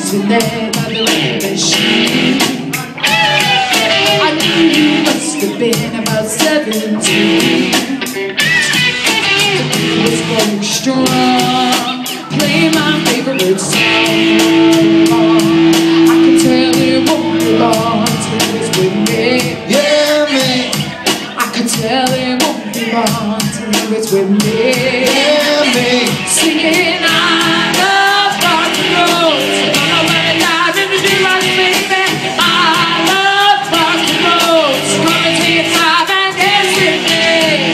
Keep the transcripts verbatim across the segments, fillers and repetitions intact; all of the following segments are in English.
sitting there by the railway machine. I knew you must have been about seventeen. The beat was going strong, playing my favorite song. I could tell it won't be long till it's with me. Yeah, me. I could tell it won't be long till it's with me. Yeah, me. Singing I love rock and roll. So I'm not running live in the street like baby. I love rock and roll. So come and take your time and dance with me.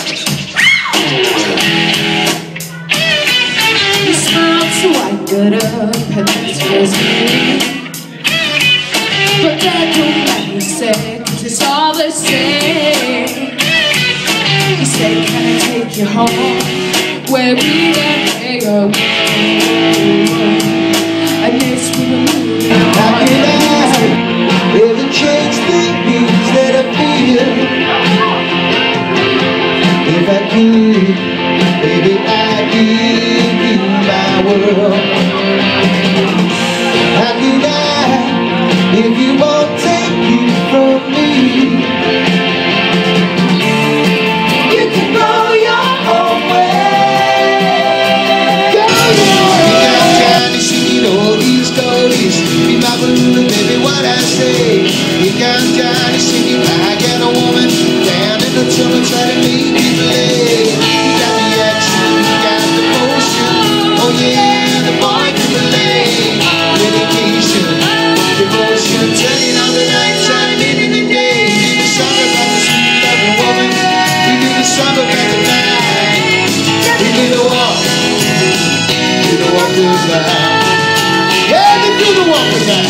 You smiled so I got up and this was me. But that don't let me say, 'cause it's all the same. He said, can I take you home where we can go? And this we were moving on. How can I ever change things that I feel? If I could, baby, I'd give you my world. How can I, if you won't take you from me? You can go your own way. Go your own way. You got all these stories. Be my balloon, baby, what I say. You got Johnny singing, I got a woman down in the tunnel trying to make me play. You got the action, you got the motion. Oh yeah, the boy can play. Dedication, devotion, turning on the night time into the day. You do the song about the sweet loving woman. You do the song about the night. You do the walk, do the walk goes by. Yeah, they do the walk goes by.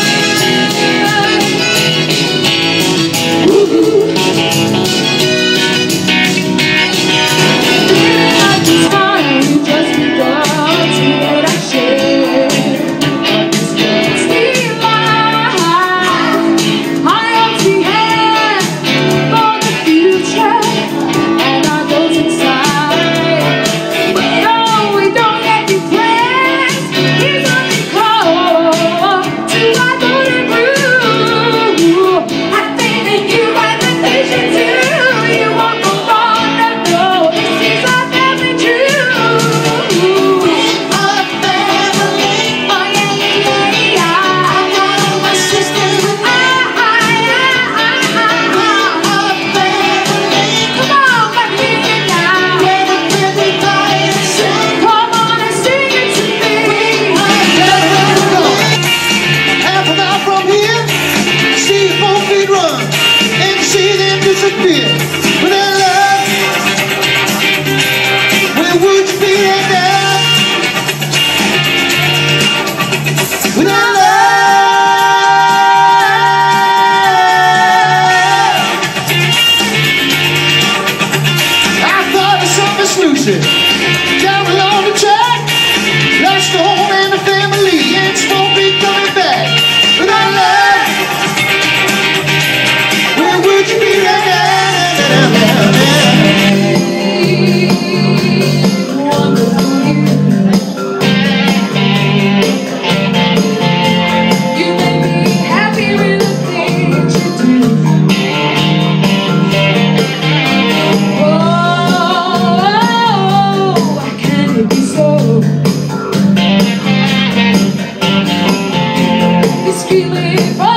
Down along the track, lost the home and the family, and she won't be coming back. Without love, where would you be right now? You make me happy with the things you do. This feeling